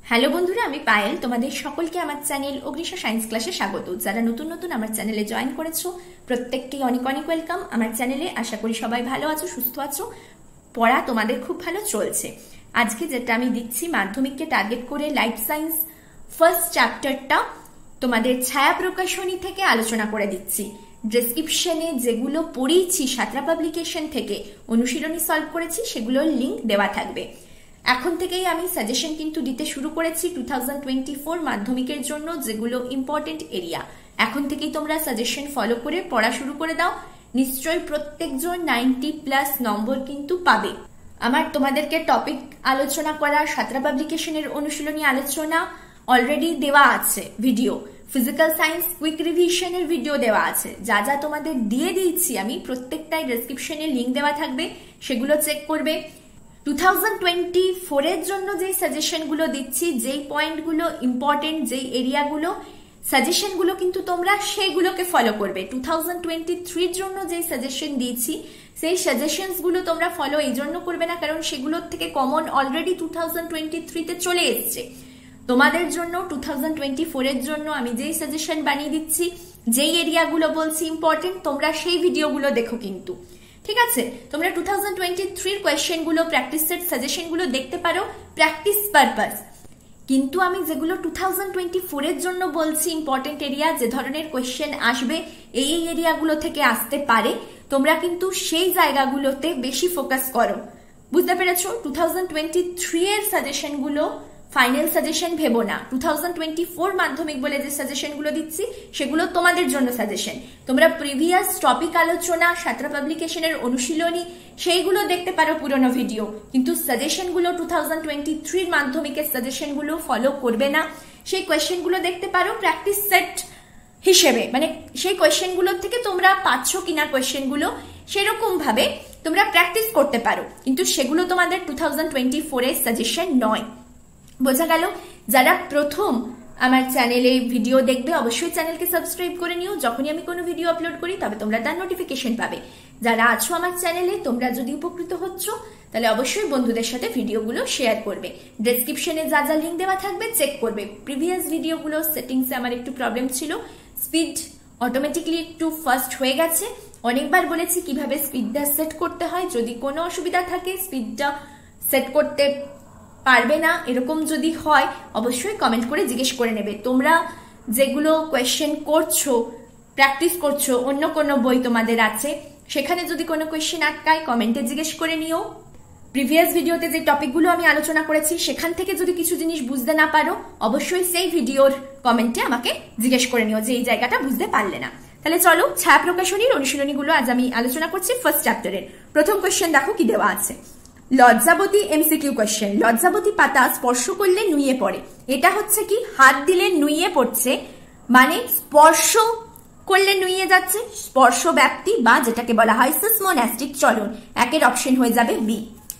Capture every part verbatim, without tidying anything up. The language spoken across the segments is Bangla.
হ্যালো বন্ধুরা, আমি পায়েল। তোমাদের সকলকে আমার চ্যানেল অগ্নিশা সায়েন্স ক্লাসে স্বাগত। যারা নতুন নতুন আমার চ্যানেলে জয়েন করেছো প্রত্যেককেই অনেক অনেক ওয়েলকাম আমার চ্যানেলে। আশা করি সবাই ভালো আছো, সুস্থ আছো, পড়া তোমাদের খুব ভালো চলছে। আজকে যেটা আমি দিচ্ছি মাধ্যমিককে টার্গেট করে লাইফ সায়েন্স ফার্স্ট চ্যাপ্টারটা তোমাদের ছায়া প্রকাশনী থেকে আলোচনা করে দিচ্ছি। ডেসক্রিপশনে যেগুলো পড়েইছি সাঁতরা পাবলিকেশন থেকে অনুশীলনী সলভ করেছি সেগুলোর লিঙ্ক দেওয়া থাকবে। এখন থেকেই আমি সাজেশন কিন্তু দিতে শুরু করেছি টু থাউজেন্ড টোয়েন্টি ফোর মাধ্যমিকের জন্য, যেগুলো ইম্পর্টেন্ট এরিয়া। এখন থেকেই তোমরা সাজেশন ফলো করে পড়া শুরু করে দাও। নিশ্চয়ই প্রত্যেকজন নাইনটি প্লাস নম্বর কিন্তু পাবে। আমার তোমাদেরকে টপিক আলোচনা করা সাঁতরা পাবলিকেশনের অনুশীলনী আলোচনা অলরেডি দেওয়া আছে ভিডিও। ফিজিক্যাল সায়েন্স কুইক রিভিশনের ভিডিও দেওয়া আছে। যা যা তোমাদের দিয়ে দিয়েছি আমি প্রত্যেকটাই ডেসক্রিপশনে লিঙ্ক দেওয়া থাকবে, সেগুলো চেক করবে। টু থাউজেন্ড টোয়েন্টি ফোর এর জন্য যেই সাজেশনগুলো দিচ্ছি, যেই পয়েন্টগুলো ইম্পর্টেন্ট, যেই এরিয়াগুলো সাজেশনগুলো কিন্তু তোমরা সেইগুলোকে ফলো করবে। টু থাউজেন্ড টোয়েন্টি থ্রির জন্য যেই সাজেশন দিয়েছি সেই সাজেশনসগুলো তোমরা ফলো এই জন্য করবে না কারণ সেগুলোর থেকে common already two thousand twenty থ্রিতে চলে এসছে। তোমাদের জন্য টু থাউজেন্ড টোয়েন্টি ফোর এর জন্য আমি যেই সাজেশন বানিয়ে দিচ্ছি, যেই এরিয়াগুলো বলছি ইম্পর্টেন্ট, তোমরা সেই ভিডিওগুলো দেখো কিন্তু, ঠিক আছে? তোমরা টু থাউজেন্ড টোয়েন্টি থ্রির কোয়েশ্চেন গুলো, প্র্যাকটিস সেট সাজেশন গুলো দেখতে পারো প্র্যাকটিস পারপাস। কিন্তু আমি যেগুলো টু থাউজেন্ড টোয়েন্টি ফোর এর জন্য বলছি ইম্পর্টেন্ট এরিয়া, যে ধরনের কোয়েশ্চেন আসবে এই এই এরিয়াগুলো থেকে আসতে পারে, তোমরা কিন্তু সেই জায়গাগুলোতে বেশি ফোকাস করো। বুঝতে পেরেছো? টু থাউজেন্ড টোয়েন্টি থ্রি এর সাজেশন গুলো ফাইনাল সাজেশন ভেবো না। টু থাউজেন্ড টোয়েন্টি ফোর মাধ্যমিক বলে যে সাজেশন গুলো দিচ্ছি সেগুলো তোমাদের জন্য সাজেশন। তোমরা প্রিভিয়াস টপিক আলোচনা, সাঁতরা পাবলিকেশনের অনুশীলনী সেইগুলো দেখতে পারো পুরোনো ভিডিও, কিন্তু সাজেশন গুলো টু থাউজেন্ড টোয়েন্টি থ্রির মাধ্যমিকের সাজেশন গুলো ফলো করবে না। সেই কোয়েশ্চেন গুলো দেখতে পারো প্র্যাকটিস সেট হিসেবে, মানে সেই কোয়েশ্চেন গুলোর থেকে তোমরা পাচ্ছ কিনা কোয়েশ্চেন গুলো সেরকম ভাবে তোমরা প্র্যাকটিস করতে পারো, কিন্তু সেগুলো তোমাদের টু থাউজেন্ড টোয়েন্টি ফোর এর সাজেশন নয়। বোঝা গেল? যারা প্রথম আমার চ্যানেলে ভিডিও দেখবে অবশ্যই চ্যানেলকে সাবস্ক্রাইব করে নিও। যখনই আমি কোনো ভিডিও আপলোড করি তবে তোমরা তার নোটিফিকেশন পাবে। যারা আছো আমার চ্যানেলে, তোমরা যদি উপকৃত হচ্ছ তাহলে অবশ্যই বন্ধুদের সাথে ভিডিওগুলো শেয়ার করবে। ডেসক্রিপশনে যা যা লিঙ্ক দেওয়া থাকবে চেক করবে। প্রিভিয়াস ভিডিওগুলো সেটিংসে আমার একটু প্রবলেম ছিল, স্পিড অটোমেটিকলি একটু ফাস্ট হয়ে গেছে। অনেকবার বলেছি কিভাবে স্পিডটা সেট করতে হয়। যদি কোনো অসুবিধা থাকে, স্পিডটা সেট করতে পারবে না এরকম যদি হয় অবশ্যই কমেন্ট করে জিজ্ঞেস করে নেবে। তোমরা যেগুলো কোয়েশ্চেন করছো, প্র্যাকটিস করছো, অন্য কোনো বই তোমাদের আছে, সেখানে যদি কোনো কোয়েশ্চেন আটকায় কমেন্টে জিজ্ঞেস করে নিও। প্রিভিয়াস ভিডিওতে যে টপিকগুলো আমি আলোচনা করেছি সেখান থেকে যদি কিছু জিনিস বুঝতে না পারো অবশ্যই সেই ভিডিওর কমেন্টে আমাকে জিজ্ঞেস করে নিও যে এই জায়গাটা বুঝতে পারলে না। তাহলে চলো, ছায়া প্রকাশনীর অনুশীলনীগুলো আজ আমি আলোচনা করছি ফার্স্ট চ্যাপ্টারের। প্রথম কোয়েশ্চেন দেখো কি দেওয়া আছে। লজ্জাবতী এমসিকিউ কোয়েশ্চেন। লজ্জাবতী পাতা স্পর্শ করলে নুয়ে পড়ে। এটা হচ্ছে কি? হাত দিলে নুয়ে পড়ছে, মানে স্পর্শ করলে নুয়ে যাচ্ছে। স্পর্শ ব্যাপ্তি বা যেটাকে বলা হয় সিসমোনাস্টিক চলন। একের অপশন হয়ে যাবে বি,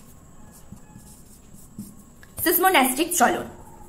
সিসমোনাস্টিক চলন,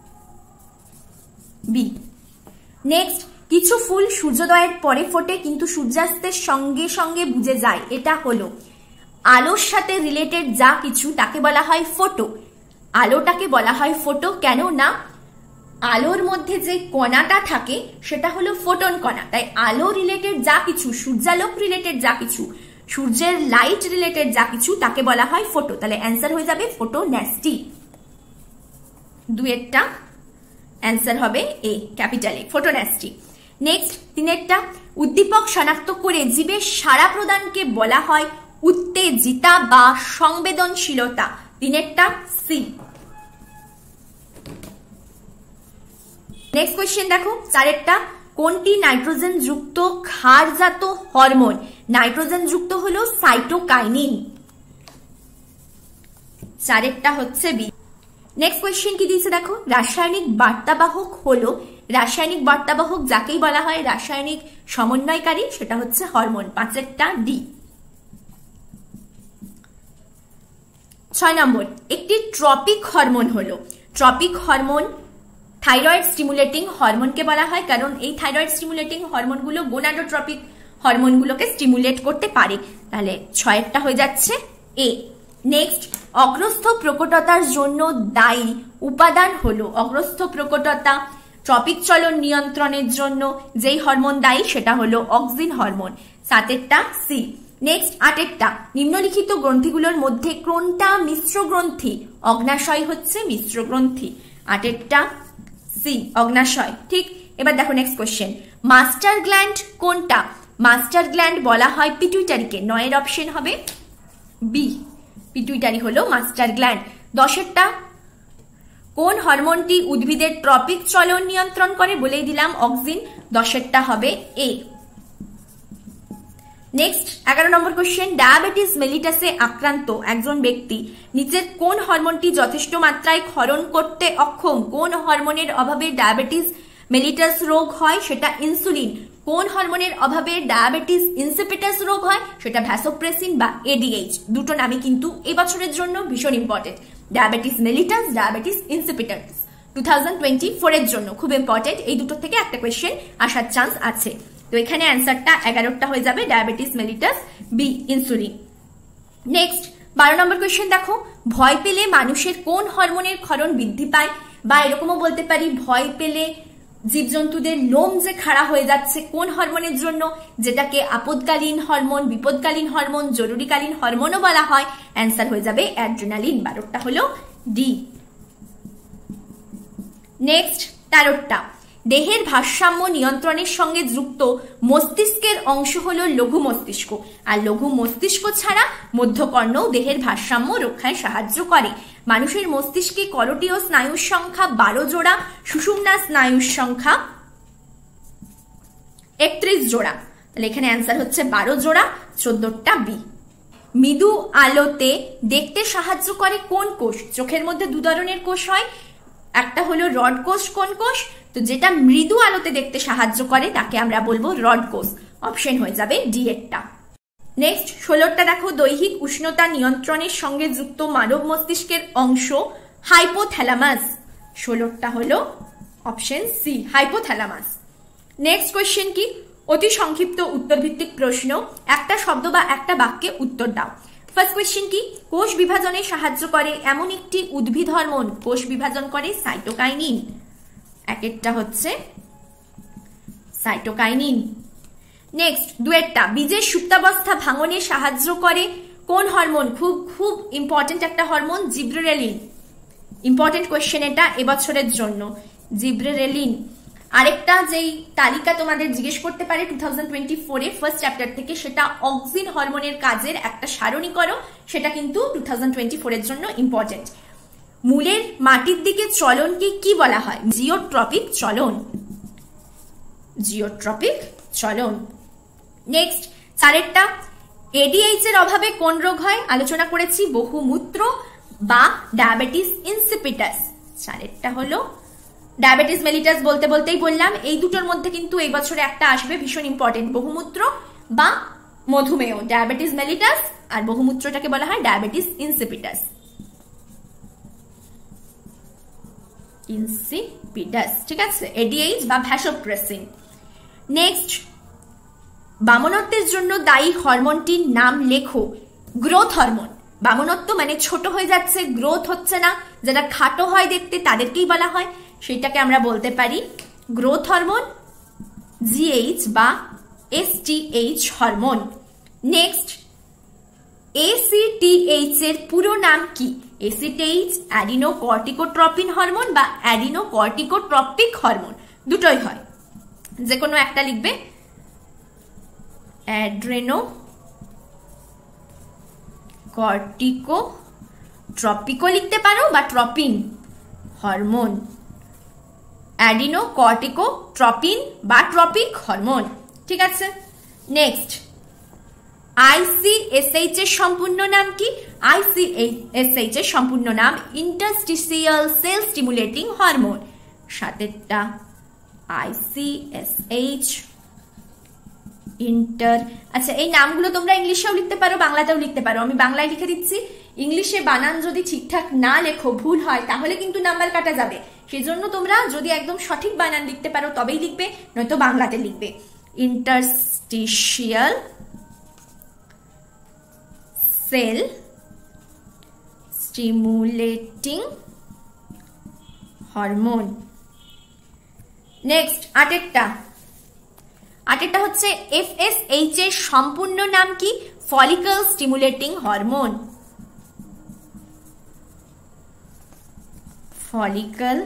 বি। নেক্সট, কিছু ফুল সূর্যোদয়ের পরে ফোটে কিন্তু সূর্যাস্তের সঙ্গে সঙ্গে বুঝে যায়। এটা হলো আলোর সাথে রিলেটেড যা কিছু তাকে বলা হয় ফোটো। আলোটাকে বলা হয় ফোটো কেন না আলোর মধ্যে যে কণাটা থাকে সেটা হলো ফোটন কণা। তাই আলো রিলেটেড যা কিছু, সূর্যালোক রিলেটেড যা কিছু, সূর্যের লাইট রিলেটেড যা কিছু তাকে বলা হয় ফোটো। তাহলে অ্যান্সার হয়ে যাবে ফোটোন্যাস্টি। দুয়েরটা অ্যান্সার হবে এ, ক্যাপিটাল এ, ফোটোন্যাস্টি। নেক্সট, তিনেরটা, উদ্দীপক শনাক্ত করে জীবের সাড়া প্রদানকে বলা হয় উত্তেজিতা বা সংবেদনশীলতা। তিনেরটা সি। নেক্সট কোয়েশ্চেন দেখো, চারেরটা, কোনটি নাইট্রোজেন যুক্ত ক্ষারজাত হরমোন? নাইট্রোজেন যুক্ত হলো সাইটোকাইনিন। চারেরটা হচ্ছে বি। নেক্সট কোয়েশ্চেন কি দিয়েছে দেখো, রাসায়নিক বার্তাবাহক হলো, রাসায়নিক বার্তাবাহক যাকেই বলা হয় রাসায়নিক সমন্বয়কারী, সেটা হচ্ছে হরমোন। পাঁচেরটা ডি। ছয় নম্বর, একটি ট্রপিক হরমোন হলো, ট্রপিক হরমোন থাইরয়েড স্টিমুলেটিং হরমোনকে বলা হয় কারণ এই থাইরয়েড স্টিমুলেটিং হরমোনগুলো গোনাডোট্রপিক হরমোনগুলোকে স্টিমুলেট করতে পারে। তাহলে ছয়েরটা হয়ে যাচ্ছে এ। নেক্সট, অগ্রস্থ প্রকটতার জন্য দায়ী উপাদান হলো, অগ্রস্থ প্রকটতা ট্রপিক চলন নিয়ন্ত্রণের জন্য যেই হরমোন দায়ী সেটা হলো অক্সিন হরমোন। সাতেরটা সি। নেক্সট আটেরটা, নিম্নলিখিত গ্রন্থিগুলোর মধ্যে কোনটা মিশ্র গ্রন্থি? অগ্নাশয় হচ্ছে মিশ্র গ্রন্থি। আটেরটা সি, অগ্নাশয়। ঠিক, এবার দেখো নেক্সট কোশ্চেন, মাস্টার গ্ল্যান্ড কোনটা? মাস্টার গ্ল্যান্ড বলা হয় পিটুইটারিকে। নয়ের অপশন হবে বি, পিটুইটারি হলো মাস্টার গ্ল্যান্ড। দশেরটা, কোন হরমোনটি উদ্ভিদের ট্রপিক চলন নিয়ন্ত্রণ করে? বলেই দিলাম অক্সিন। দশেরটা হবে এ। নেক্সট এগারো নম্বর কোশ্চেন, ডায়াবেটিস মেলিটাসে আক্রান্ত একজন ব্যক্তি নিচের কোন হরমোনটি যথেষ্ট মাত্রায় ক্ষরণ করতে অক্ষম? কোন হরমোনের অভাবে ডায়াবেটিস মেলিটাস রোগ হয়? সেটা ইনসুলিন। কোন হরমোনের অভাবে ডায়াবেটিস ইনসিপিটাস রোগ হয়? সেটা ভ্যাসোপ্রেসিন বা এডিএইচ। দুটো নামই কিন্তু এই বছরের জন্য ভীষণ important, diabetes mellitus, diabetes insipidus. Two thousand twenty four এর জন্য খুব ইম্পর্টেন্ট, এই দুটো থেকে একটা কোয়েশ্চেন আসার চান্স আছে। তো এখানে অ্যান্সারটা এগারোটা হয়ে যাবে diabetes mellitus, B insulin. Next বারো নম্বর কোয়েশ্চেন দেখো, ভয় পেলে মানুষের কোন হরমোনের ক্ষরণ বৃদ্ধি পায়? বা এরকমও বলতে পারি, ভয় পেলে জীবজন্তুদের লোম যে খাড়া হয়ে যাচ্ছে কোন হরমোনের জন্য? যেটাকে আপদকালীন হরমোন, বিপদকালীন হরমোন, জরুরিকালীন হরমোনও বলা হয়। অ্যান্সার হয়ে যাবে অ্যাড্রেনালিন। বারোটা হলো ডি। নেক্সট তেরোটা, দেহের ভারসাম্য নিয়ন্ত্রণের সঙ্গে যুক্ত মস্তিষ্কের অংশ হলো লঘু মস্তিষ্ক, আর লঘু মস্তিষ্ক ছাড়া মধ্যকর্ণও দেহের ভারসাম্য রক্ষায় সাহায্য করে। মানুষের মস্তিষ্কে করটীয় স্নায়ুর সংখ্যা বারো জোড়া, সুষুম্না স্নায়ুর সংখ্যা একত্রিশ জোড়া। তাহলে এখানে অ্যান্সার হচ্ছে বারো জোড়া, চোদ্দটা বি। মৃদু আলোতে দেখতে সাহায্য করে কোন কোষ? চোখের মধ্যে দু ধরনের কোষ হয়, একটা হলো রড কোষ। কোন কোষ? তো যেটা মৃদু আলোতে দেখতে সাহায্য করে তাকে আমরা বলবো রড কোষ। অপশন হয়ে যাবে ডি এরটা। নেক্সট ষোলোটা দেখো, দৈহিক উষ্ণতা নিয়ন্ত্রণের সঙ্গে যুক্ত মানব মস্তিষ্কের অংশ হাইপোথ্যালামাস। ষোলোটা হলো option C, hypothalamus. Next question কি? অতি সংক্ষিপ্ত উত্তর ভিত্তিক প্রশ্ন, একটা শব্দ বা একটা বাক্যে উত্তর দাও। ফার্স্ট কোয়েশ্চেন কি? কোষ বিভাজনে সাহায্য করে এমন একটি উদ্ভিদ হরমোন। কোষ বিভাজন করে সাইটোকাইনিন। একটা হচ্ছে সাইটোকাইনিন। নেক্সট দুয়েরটা, বীজের সুপ্তাবস্থা ভাঙনে সাহায্য করে কোন হরমোন? খুব খুব ইম্পর্টেন্ট একটা হরমোন, জিব্রেরেলিন। ইম্পর্টেন্ট কোয়েশ্চেন এটা এবছরের জন্য, জিব্রেরেলিন। আরেকটা যেই তালিকা তোমাদের জিজ্ঞেস করতে পারে টু থাউজেন্ড টোয়েন্টি ফোর এর ফার্স্ট চ্যাপ্টার থেকে, সেটা অক্সিন হরমোনের কাজের একটা সারণী করো, সেটা কিন্তু টু থাউজেন্ড টোয়েন্টি ফোর এর জন্য ইম্পর্টেন্ট। মূলের মাটির দিকে চলনকে কি বলা হয়? জিওট্রপিক চলন, জিওট্রপিক চলন। নেক্সট চারেরটা, এডিএইচ এর অভাবে কোন রোগ হয়? আলোচনা করেছি, বহুমূত্র বা ডায়াবেটিস ইনসিপিটাস। চারেরটা হলো ডায়াবেটিস মেলিটাস। বলতে বলতেই বললাম এই দুটোর মধ্যে কিন্তু এই বছরে একটা আসবে ভীষণ ইম্পর্টেন্ট, বহুমূত্র বা মধুমেহ। ডায়াবেটিস মেলিটাস আর বহুমূত্রটাকে বলা হয় ডায়াবেটিস ইনসিপিটাস। ইনসিপিটাস, ঠিক আছে, এডিএইচ বা ভ্যাসোপ্রেসিন। নেক্সট, বামনত্বের জন্য দায়ী হরমোনটির নাম লেখো। Growth hormone. বামনত্ব মানে ছোট হয়ে যাচ্ছে, গ্রোথ হচ্ছে না, যারা খাটো হয় দেখতে তাদেরকেই বলা হয়, সেটাকে আমরা বলতে পারি গ্রোথ হরমোন, জিএইচ বা এসটিএইচ হরমোন। নেক্সট, এসিটিএইচ এর পুরো নাম কি? এসিটিএইচ অ্যাডিনোকর্টিকোট্রপিন হরমোন বা অ্যাডিনোকর্টিকোট্রপিক হরমোন, দুটোই হয়, যে কোনো একটা লিখবে। অ্যাড্রেনো কর্টিকোট্রপিকও লিখতে পারো বা ট্রপিন হরমোন, অ্যাডিনোকর্টিকোট্রপিন বা ট্রপিক হরমোন, ঠিক আছে। নেক্সট, আইসিএসএইচ এর সম্পূর্ণ নাম কি? আইসিএসএইচ এর সম্পূর্ণ নাম ইন্টারস্টিসিয়াল সেল স্টিমুলেটিং হরমোন। সাতেরটা, আইসিএসএইচ ইন্টার, আচ্ছা এই নামগুলো তোমরা ইংলিশেও লিখতে পারো, বাংলাতেও লিখতে পারো। আমি বাংলায় লিখে দিচ্ছি, ইংলিশে বানান যদি ঠিকঠাক না লেখো, ভুল হয়, তাহলে কিন্তু নাম্বার কাটা যাবে। সেজন্য তোমরা যদি একদম সঠিক বানান লিখতে পারো তবেই লিখবে, নয়তো বাংলাতে লিখবে। Interstitial cell stimulating hormone. Next আটেরটা আটেরটা হচ্ছে এফ এস এইচ এর সম্পূর্ণ নাম কি? Follicle stimulating hormone. Follicle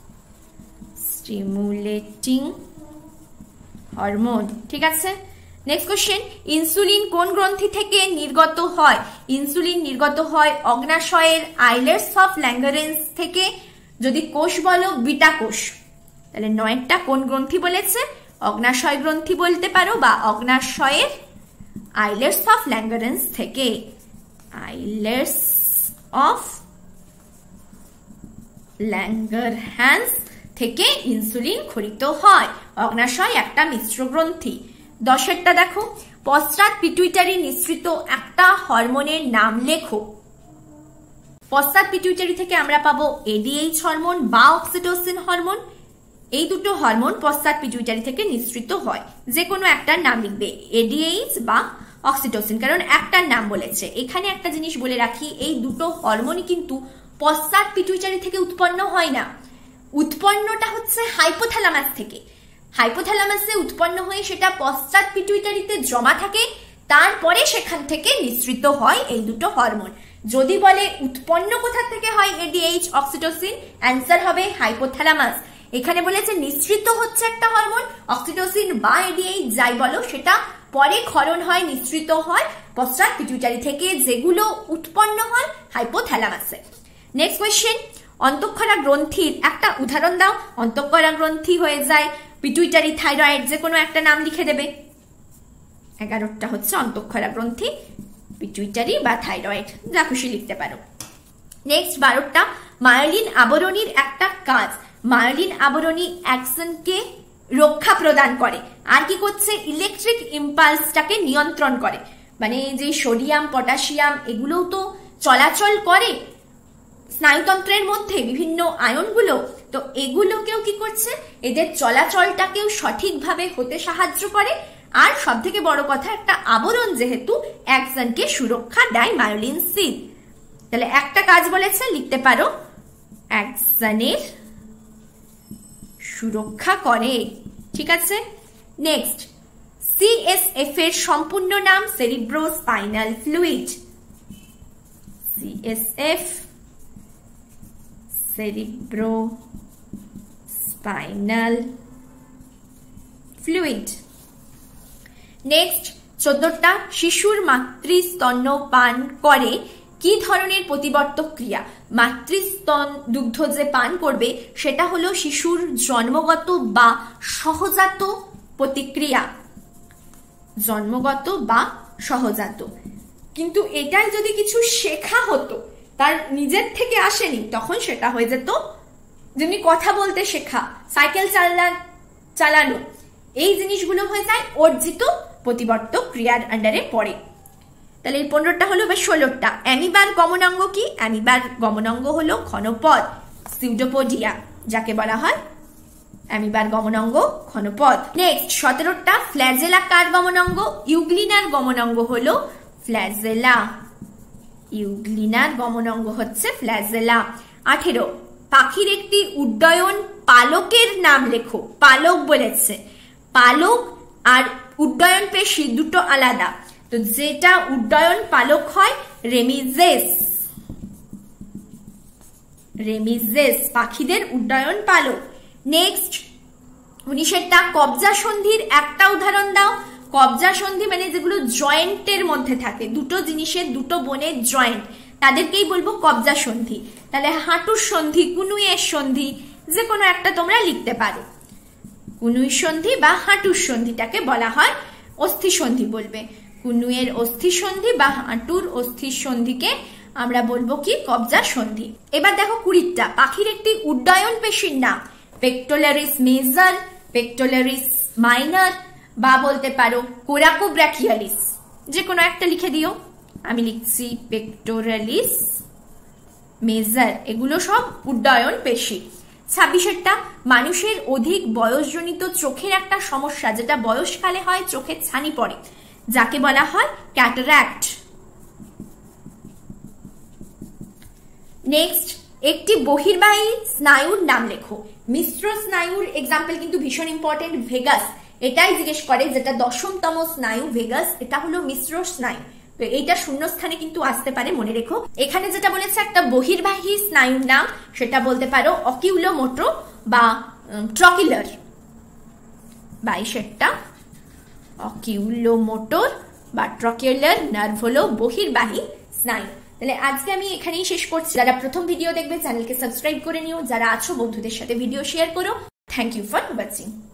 stimulating hormone, ঠিক আছে। নেক্সট কোশ্চেন, ইনসুলিন কোন গ্রন্থি থেকে নির্গত হয়? ইনসুলিন নির্গত হয় অগ্নাশয়ের আইলেটস অফ ল্যাঙ্গারেন্স থেকে। যদি কোষ বলো বিটা কোষ, তাহলে নয়টা কোন গ্রন্থি বলেছে? অগ্নাশয় গ্রন্থি বলতে পারো বা অগ্নাশয়ের আইলেটস অফ ল্যাঙ্গারেন্স থেকে। আইলেটস অফ ল্যাঙ্গারহ্যান্স থেকে ইনসুলিন ক্ষরিত হয়। অগ্নাশয় একটা মিশ্র গ্রন্থি। দশেরটা দেখো, পশ্চাৎ পিটুইটারি নিঃসৃত একটা হরমোনের নাম লেখো। পশ্চাৎ পিটুইটারি থেকে আমরা পাবো এডিএইচ হরমোন বা অক্সিটোসিন হরমোন। এই দুটো হরমোন পশ্চাৎ পিটুইটারি থেকে নিঃসৃত হয়। যে কোনো একটার নাম লিখবে, এডিএইচ বা অক্সিটোসিন, কারণ একটার নাম বলেছে। এখানে একটা জিনিস বলে রাখি, এই দুটো হরমোনই কিন্তু পশ্চাৎ পিটুইটারি থেকে উৎপন্ন হয় না। উৎপন্নটা হচ্ছে হাইপোথ্যালামাস থেকে। হাইপোথ্যালামাসে উৎপন্ন হয়ে সেটা পশ্চাৎ পিটুইটারিতে জমা থাকে, তারপরে সেখান থেকে নিঃসৃত হয় এই দুটো হরমোন। যদি বলে উৎপন্ন কোথা থেকে হয় এডিএইচ অক্সিটোসিন, অ্যান্সার হবে হাইপোথ্যালামাস। এখানে বলেছে নিঃসৃত হচ্ছে একটা হরমোন অক্সিটোসিন বা এডিএইচ, যাই বলো সেটা পরে ক্ষরণ হয়, নিঃসৃত হয় পশ্চাৎ পিটুইটারি থেকে, যেগুলো উৎপন্ন হয় হাইপোথ্যালামাসে। নেক্সট কোয়েশ্চেন, অন্তঃক্ষরা গ্রন্থির একটা উদাহরণ দাও। অন্তঃক্ষরা গ্রন্থি হয়ে যায় পিটুইটারি, থাইরয়েড, যে কোনো একটা নাম লিখে দেবে। এগারোটা হচ্ছে অন্তঃক্ষরা গ্রন্থি, পিটুইটারি বা থাইরয়েড, যা খুশি লিখতে পারো। নেক্সট বারোটা, মায়োলিন আবরণীর একটা কাজ। মায়োলিন আবরণী অ্যাকশনকে রক্ষা প্রদান করে। আর কি করছে? ইলেকট্রিক ইম্পালসটাকে নিয়ন্ত্রণ করে। মানে যে সোডিয়াম পটাশিয়াম এগুলোও তো চলাচল করে স্নায়ুতন্ত্রের মধ্যে, বিভিন্ন আয়নগুলো, তো এগুলোকেও কি করছে? এদের চলাচলটাকেও সঠিকভাবে হতে সাহায্য করে। আর সব থেকে বড় কথা, একটা আবরণ যেহেতু অ্যাকশনকে সুরক্ষা দেয় মায়োলিন সিদ। তাহলে একটা কাজ বলেছে, লিখতে পারো অ্যাকশনের সুরক্ষা করে, ঠিক আছে। নেক্সট, সিএসএফ এর সম্পূর্ণ নাম cerebrospinal fluid. CSF, cerebrospinal fluid. Next চোদ্দটা, শিশুর মাতৃস্তন্য পান করে কি ধরনের প্রতিবর্তক ক্রিয়া? মাতৃস্তন দুগ্ধ যে পান করবে সেটা হলো শিশুর জন্মগত বা সহজাত প্রতিক্রিয়া। জন্মগত বা সহজাত। কিন্তু এটাই যদি কিছু শেখা হতো, তার নিজের থেকে আসেনি, তখন সেটা হয়ে যেত যেমনি কথা বলতে শেখা, সাইকেল চালা চালানো, এই জিনিসগুলো হয়ে যায় অর্জিত প্রতিবর্তক ক্রিয়ার আন্ডারে পড়ে। তাহলে এই পনেরোটা হলো বা ষোলোটা। অ্যামিবার গমনাঙ্গ কি? অ্যামিবার গমনাঙ্গ হলো ঘনপদ, সিউডোপোডিয়া, যাকে বলা হয় অ্যামিবার গমনাঙ্গ ঘনপদ। নেক্সট সতেরোটা, ফ্ল্যাজেলা কার গমনাঙ্গ? ইউগ্লিনার গমনাঙ্গ হলো ফ্ল্যাজেলা। ইউগ্লিনার গমনাঙ্গ হচ্ছে ফ্ল্যাজেলা। আঠেরো, পাখির একটি উড্ডয়ন পালকের নাম লেখো। পালক বলেছে, পালক আর উড্ডয়ন পেশি দুটো আলাদা। তো যেটা উড্ডয়ন পালক হয় রেমিজেস। রেমিজেস পাখিদের উড্ডয়ন পালক। নেক্সট উনিশেরটা, কবজা সন্ধির একটা উদাহরণ দাও। কবজা সন্ধি মানে যেগুলো জয়েন্টের মধ্যে থাকে, দুটো জিনিসের, দুটো বোনের জয়েন্ট, তাদেরকেই বলবো কবজা সন্ধি। তাহলে হাঁটুর সন্ধি, কুনুইয়ের সন্ধি, যে কোনো একটা তোমরা লিখতে পারো। কুনুই সন্ধি বা হাঁটুর সন্ধিটাকে বলা হয় অস্থি সন্ধি বলবে। কুনুইয়ের অস্থি সন্ধি বা হাঁটুর অস্থি সন্ধিকে আমরা বলবো কি? কবজা সন্ধি। এবার দেখো কুড়িটা, পাখির একটি উড্ডয়ন পেশির নাম। পেক্টোলারিস মেজর, পেক্টোলারিস মাইনর, বা বলতে পারো কোরাকোব্রাকিয়ালিস, যে কোনো একটা লিখে দিও। আমি লিখছি পেক্টোরালিস মেজর, এগুলো সব উড্ডয়ন পেশি। ছাব্বিশেরটা, মানুষের অধিক বয়সজনিত চোখের একটা সমস্যা, যেটা বয়সকালে হয়, চোখের ছানি পড়ে, যাকে বলা হয় ক্যাটারাক্ট। নেক্সট, একটি বহির্বাহী স্নায়ুর নাম লেখো। মিশ্র স্নায়ুর এক্সাম্পল কিন্তু ভীষণ ইম্পর্টেন্ট, ভেগাস এটাই জিজ্ঞেস করে, যেটা দশমতম স্নায়ু ভেগাস, এটা হলো মিশ্র স্নায়ু। তো এইটা শূন্য স্থানে কিন্তু আসতে পারে, মনে রেখো। এখানে যেটা বলেছে একটা বহির্বাহী স্নায়ুর নাম, সেটা বলতে পারো অকিউলোমোটর বা ট্রকিউলার। বাইশেরটা অকিউলোমোটর বা ট্রকিউলার নার্ভ হলো বহির্বাহী স্নায়ু। তাহলে আজকে আমি এখানেই শেষ করছি। যারা প্রথম ভিডিও দেখবে চ্যানেলকে সাবস্ক্রাইব করে নিও, যারা আছো বন্ধুদের সাথে ভিডিও শেয়ার করো। Thank you for watching.